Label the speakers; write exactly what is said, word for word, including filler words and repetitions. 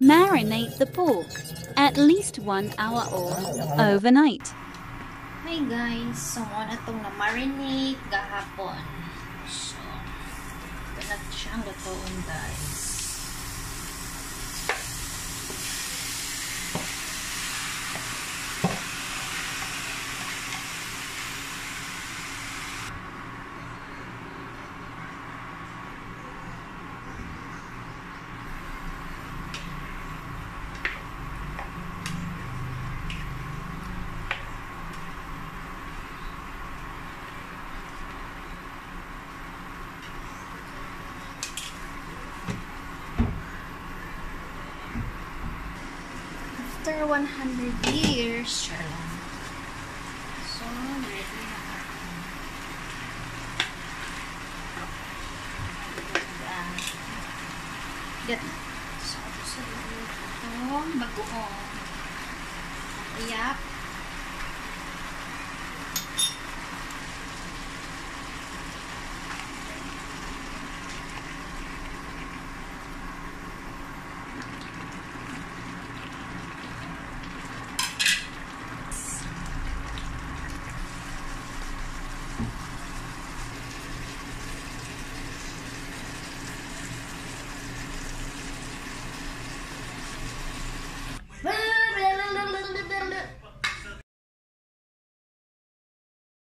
Speaker 1: Marinate the pork at least one hour or overnight.
Speaker 2: Hi guys, so mo na itong na-marinate gahapon. So, ito na siyang lutoon guys. After one hundred years, sure lang. So, ready na ako. Get na. So, ito sa loob itong bagoong. Iyak.